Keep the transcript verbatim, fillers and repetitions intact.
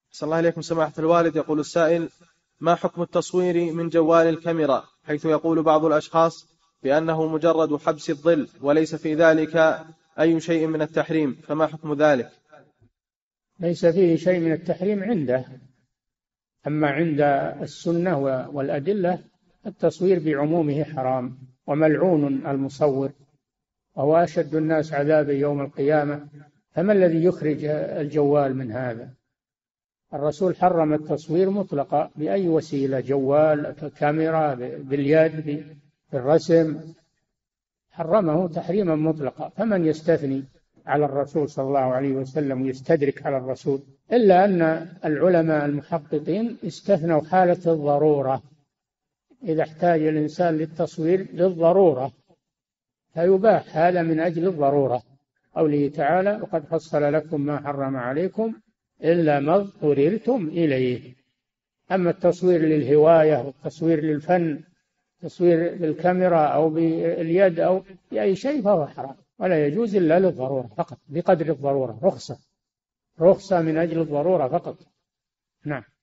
صلى الله عليكم سماحة الوالد. يقول السائل: ما حكم التصوير من جوال الكاميرا، حيث يقول بعض الأشخاص بأنه مجرد حبس الظل وليس في ذلك أي شيء من التحريم، فما حكم ذلك؟ ليس فيه شيء من التحريم عنده، أما عند السنة والأدلة التصوير بعمومه حرام، وملعون المصور، وهو أشد الناس عذابا يوم القيامة. فما الذي يخرج الجوال من هذا؟ الرسول حرم التصوير مطلقا بأي وسيلة، جوال، كاميرا، باليد، بالرسم، حرمه تحريما مطلقا. فمن يستثني على الرسول صلى الله عليه وسلم ويستدرك على الرسول؟ إلا أن العلماء المحققين استثنوا حالة الضرورة، إذا احتاج الإنسان للتصوير للضرورة فيباح هذا من أجل الضرورة، قوله تعالى: وقد فصل لكم ما حرم عليكم إلا ما اضطررتم إليه. أما التصوير للهواية والتصوير للفن، تصوير بالكاميرا أو باليد أو بأي شيء، فهو حرام ولا يجوز إلا للضرورة فقط، بقدر الضرورة، رخصة رخصة من أجل الضرورة فقط. نعم.